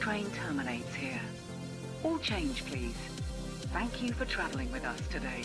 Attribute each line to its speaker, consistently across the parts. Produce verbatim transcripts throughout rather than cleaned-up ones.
Speaker 1: train terminates here. All change, please. Thank you for travelling with us today.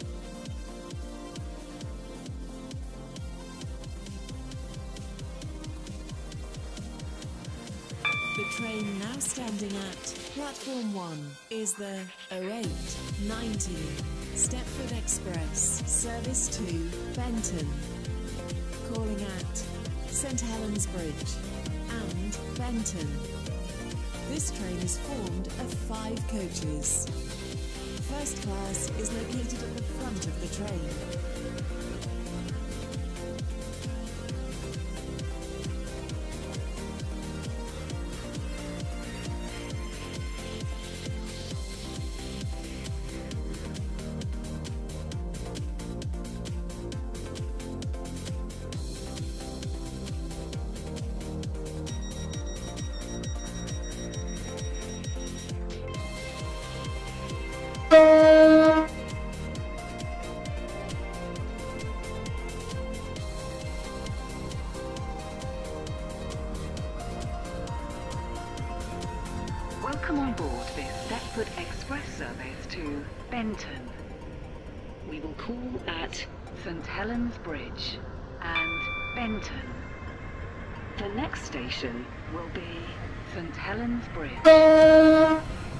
Speaker 2: The train now standing at platform one is the oh eight nineteen Stepford Express, service to Benton. Calling at St Helens Bridge and Benton. This train is formed of five coaches. First class is located at the front of the train.
Speaker 1: Welcome on board this Stepford Express service to Benton. We will call at St Helens Bridge and Benton. The next station will be St Helens Bridge.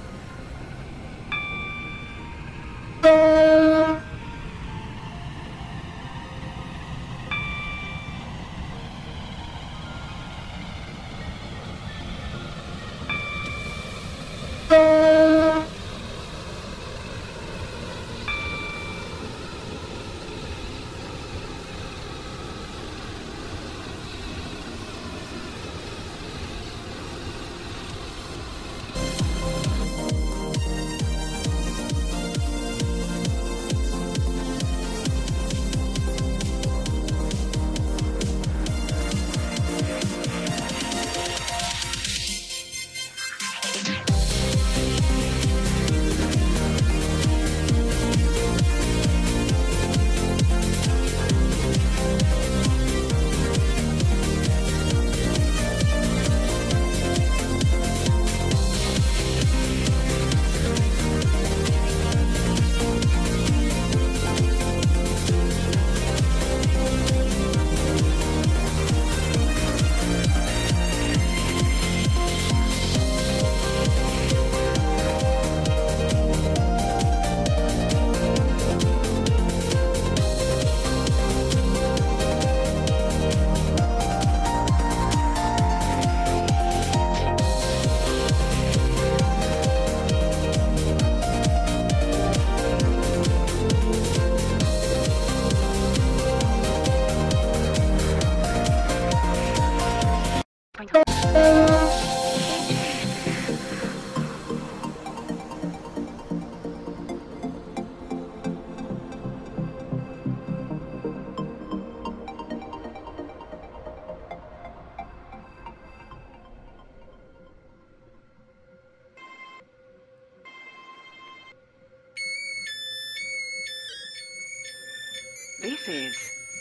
Speaker 1: This is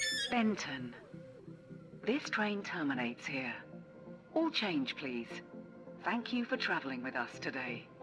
Speaker 1: Benton. This train terminates here. All change, please. Thank you for travelling with us today.